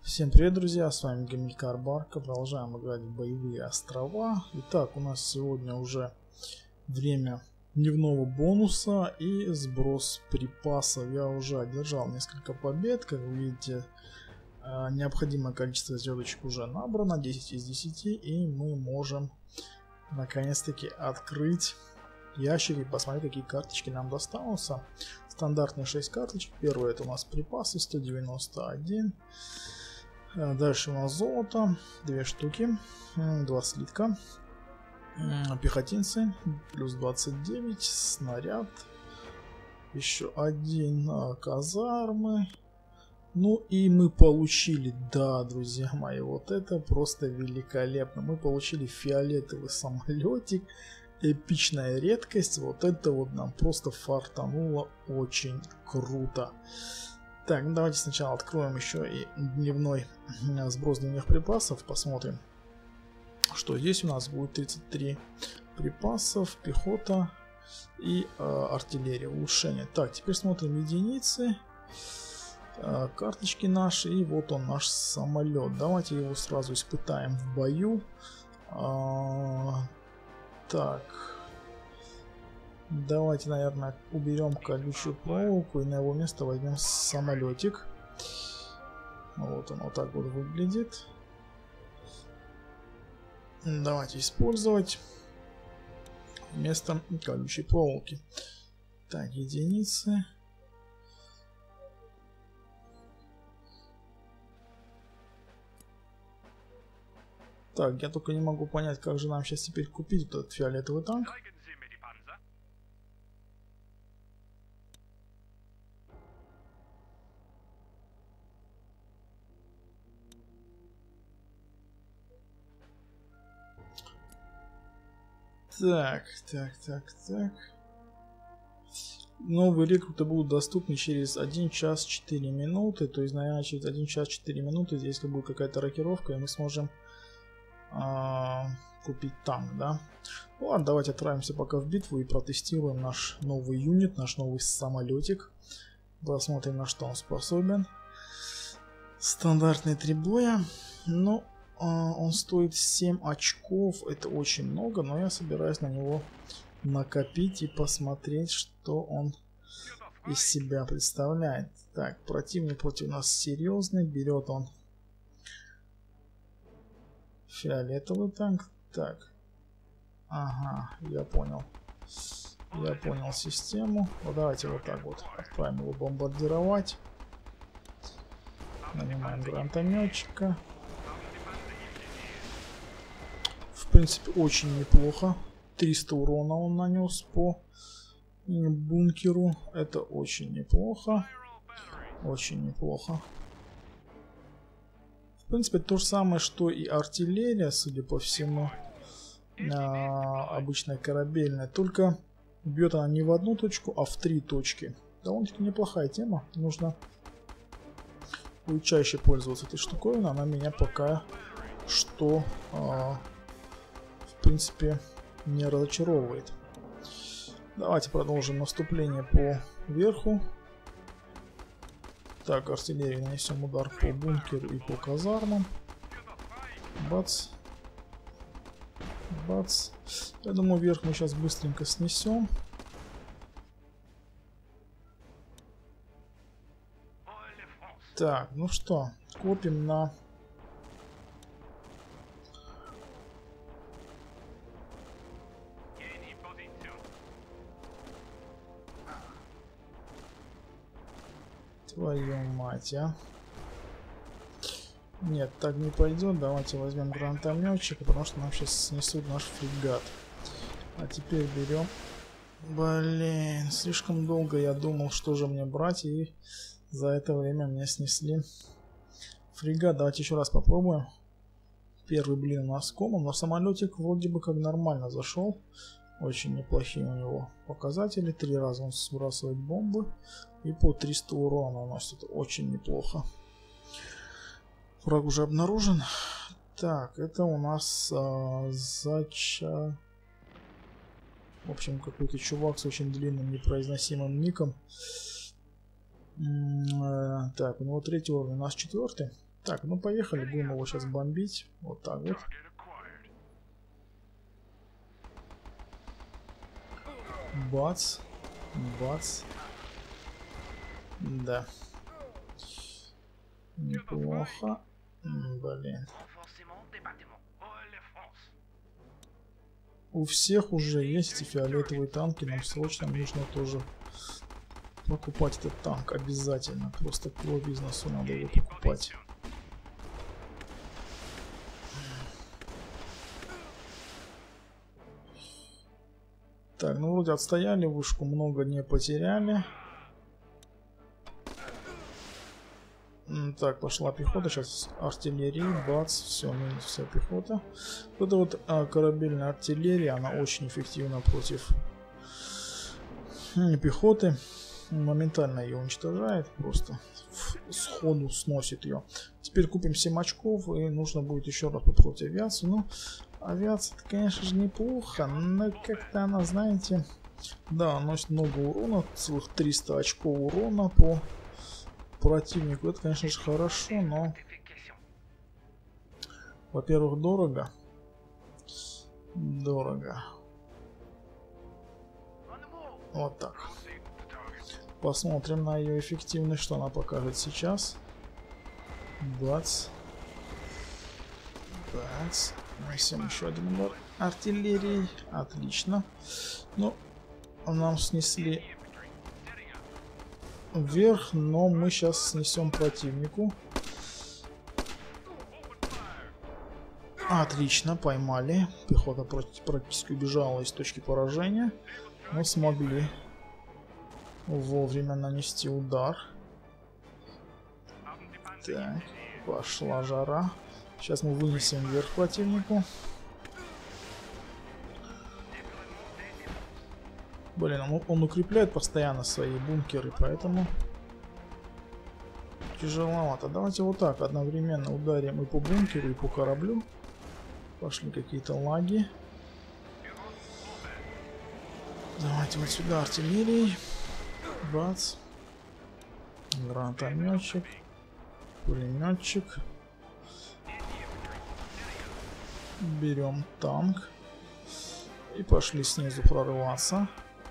Всем привет, друзья, с вами Гамилькар Барка, продолжаем играть в боевые острова. Итак, у нас сегодня уже время дневного бонуса и сброс припасов. Я уже одержал несколько побед, как вы видите, необходимое количество звездочек уже набрано, 10 из 10, и мы можем наконец-таки открыть ящик и посмотреть, какие карточки нам достанутся. Стандартные 6 карточек. Первая это у нас припасы, 191. Дальше у нас золото, 2 штуки, 2 слитка, пехотинцы, плюс 29, снаряд, еще один, казармы. Ну и мы получили, да, друзья мои, вот это просто великолепно. Мы получили фиолетовый самолетик, эпичная редкость, вот это вот нам просто фартануло очень круто. Так, ну давайте сначала откроем еще и дневной сброс дневных припасов. Посмотрим, что здесь у нас будет. 33 припасов, пехота и артиллерия, улучшение. Так, теперь смотрим единицы, карточки наши, и вот он наш самолет. Давайте его сразу испытаем в бою. Так, давайте, наверное, уберем колючую проволоку и на его место возьмем самолетик. Вот он вот так вот выглядит. Давайте использовать вместо колючей проволоки. Так, единицы. Так, я только не могу понять, как же нам сейчас теперь купить этот фиолетовый танк. Так. Новые рекруты будут доступны через 1 час 4 минуты. То есть, наверное, через 1 час 4 минуты, если будет какая-то рокировка, и мы сможем купить танк, да? Ладно, давайте отправимся пока в битву и протестируем наш новый юнит, наш новый самолетик. Посмотрим, на что он способен. Стандартные 3 боя. Ну, он стоит 7 очков, это очень много, но я собираюсь на него накопить и посмотреть, что он из себя представляет. Так, противник против нас серьезный, берет он фиолетовый танк. Так, ага, я понял систему. Вот давайте вот так вот отправим его бомбардировать. Нанимаем гранатометчика. В принципе, очень неплохо. 300 урона он нанес по бункеру. Это очень неплохо. Очень неплохо. В принципе, то же самое, что и артиллерия, судя по всему. Обычная корабельная. Только бьет она не в одну точку, а в 3 точки. Довольно-таки неплохая тема. Нужно будет чаще пользоваться этой штуковиной. Она меня пока что... в принципе, не разочаровывает. Давайте продолжим наступление по верху. Так, артиллерии нанесем удар по бункеру и по казармам. Бац. Бац. Я думаю, верх мы сейчас быстренько снесем. Так, ну что, копим на... Твою мать, а. Нет, так не пойдет. Давайте возьмем гранатометчика, потому что нам сейчас снесут наш фрегат. А теперь берем... Блин, слишком долго я думал, что же мне брать, и за это время мне снесли фрегат. Давайте еще раз попробуем. Первый блин у нас комом, но самолетик вроде бы как нормально зашел. Очень неплохие у него показатели. 3 раза он сбрасывает бомбы. И по 300 урона у нас это очень неплохо. Враг уже обнаружен. Так, это у нас Зача... В общем, какой-то чувак с очень длинным непроизносимым ником. Так, у него 3-й уровень, у нас 4-й. Так, ну поехали, будем его сейчас бомбить. Вот так вот. Бац. Бац. Да. Неплохо. Блин. У всех уже есть эти фиолетовые танки. Нам срочно нужно тоже покупать этот танк. Обязательно. Просто по бизнесу надо его покупать. Так, ну вроде отстояли, вышку много не потеряли. Так, пошла пехота, сейчас артиллерия, бац, все, минус вся пехота. Вот эта вот корабельная артиллерия, она очень эффективна против пехоты. Моментально ее уничтожает, просто сходу сносит ее. Теперь купим 7 очков, и нужно будет еще раз попробовать авиацию. Ну, авиация, конечно же, неплохо, но как-то она, знаете, да, наносит много урона, целых 300 очков урона по противнику. Это, конечно же, хорошо, но, во-первых, дорого. Дорого. Вот так. Посмотрим на ее эффективность, что она покажет сейчас. Бац. Бац. Нанесем еще один удар артиллерией. Отлично. Ну, нам снесли вверх, но мы сейчас снесем противнику. Отлично, поймали. Пехота практически убежала из точки поражения. Но смогли вовремя нанести удар. Так, пошла жара. Сейчас мы вынесем вверх противнику. Блин, он укрепляет постоянно свои бункеры, поэтому тяжеловато. Давайте вот так одновременно ударим и по бункеру, и по кораблю. Пошли какие-то лаги. Давайте вот сюда артиллерией. Бац. Гранатометчик. Пулеметчик. Берем танк. И пошли снизу прорываться.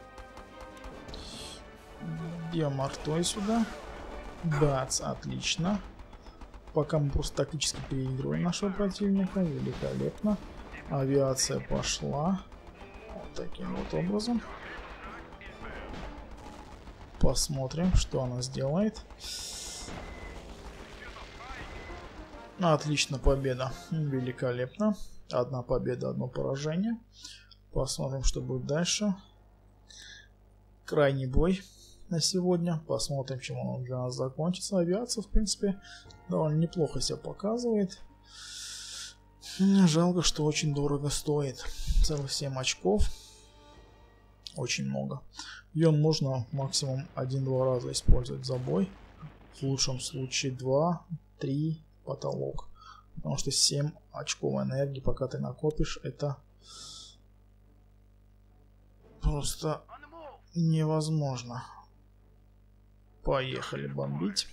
Бьем артой сюда. Бац, отлично. Пока мы просто тактически переигрываем нашего противника. Великолепно. Авиация пошла. Вот таким вот образом. Посмотрим, что она сделает. Отлично, победа. Великолепно. Одна победа, одно поражение. Посмотрим, что будет дальше. Крайний бой на сегодня. Посмотрим, чем он для нас закончится. Авиация, в принципе, довольно неплохо себя показывает. Жалко, что очень дорого стоит. Целых 7 очков. Очень много. Ее можно максимум 1-2 раза использовать за бой. В лучшем случае 2-3 потолок. Потому что 7 очков энергии, пока ты накопишь, это просто невозможно. Поехали бомбить.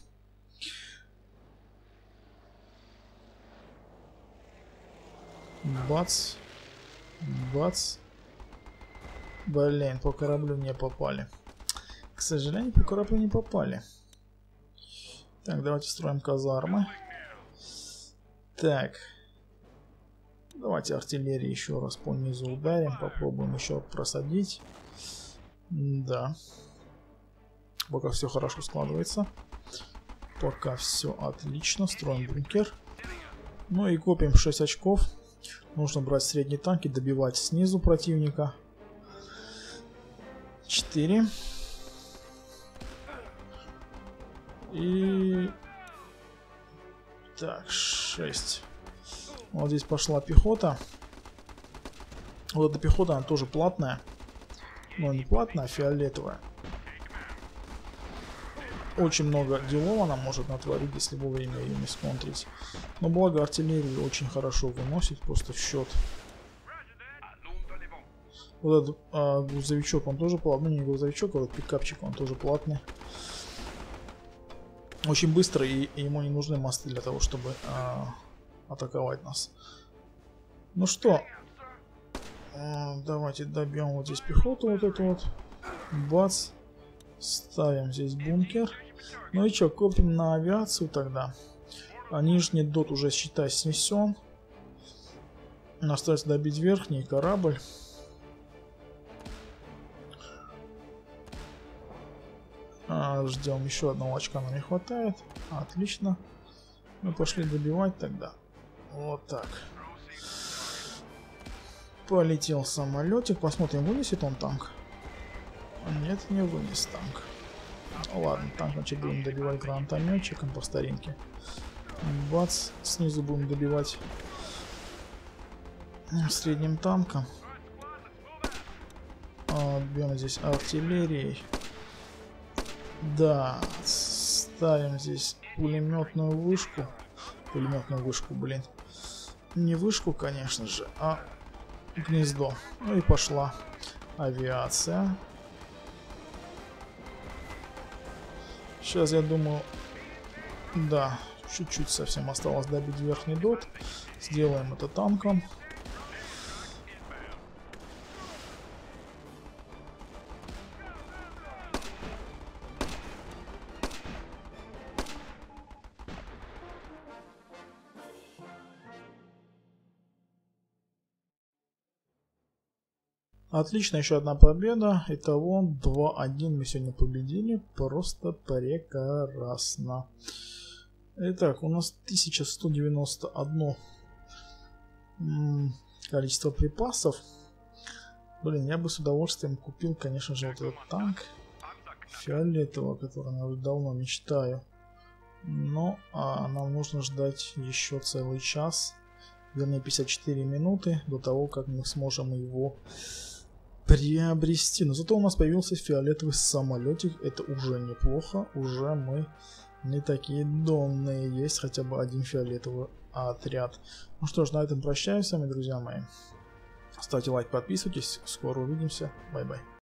Бац. Бац. Блин, по кораблю не попали. К сожалению, по кораблю не попали. Так, давайте строим казармы. Так. Давайте артиллерии еще раз по низу ударим. Попробуем еще просадить. Да. Пока все хорошо складывается. Пока все отлично. Строим бункер. Ну и копим 6 очков. Нужно брать средние танки, добивать снизу противника. 4. И... Так, 6. Вот здесь пошла пехота. Вот эта пехота, она тоже платная. Но не платная, а фиолетовая. Очень много делов она может натворить, если вовремя ее не смотреть. Но благо артиллерию очень хорошо выносит, просто в счет. Вот этот грузовичок, он тоже платный. Ну, не грузовичок, а вот пикапчик, он тоже платный. очень быстро, и ему не нужны мосты для того, чтобы атаковать нас. Ну что, давайте добьем вот здесь пехоту, вот эту вот. Бац. Ставим здесь бункер. Ну и что, копим на авиацию тогда. А нижний дот уже, считай, снесен. Остается добить верхний корабль. Ждем, еще одного очка нам не хватает. Отлично. Мы пошли добивать тогда. Вот так. Полетел самолетик. Посмотрим, вынесет он танк. Нет, не вынес танк. Ну, ладно, танк, значит, будем добивать гранатометчиком по старинке. Бац, снизу будем добивать средним танком. Бьем здесь артиллерией. Да, ставим здесь пулеметную вышку. Пулеметную вышку, блин. Не вышку, конечно же, а гнездо. Ну и пошла авиация. Сейчас, я думаю, да, чуть-чуть совсем осталось добить верхний дот. Сделаем это танком. Отлично, еще одна победа. Итого 2-1 мы сегодня победили. Просто прекрасно. Итак, у нас 1191 количество припасов. Блин, я бы с удовольствием купил, конечно же, вот этот танк фиолетового, который я уже давно мечтаю. Но нам нужно ждать еще целый час. Вернее, 54 минуты до того, как мы сможем его приобрести. Но зато у нас появился фиолетовый самолетик. Это уже неплохо. Уже мы не такие донные. Есть хотя бы один фиолетовый отряд. Ну что ж, на этом прощаюсь с вами, друзья мои. Ставьте лайк, подписывайтесь. Скоро увидимся. Бай-бай.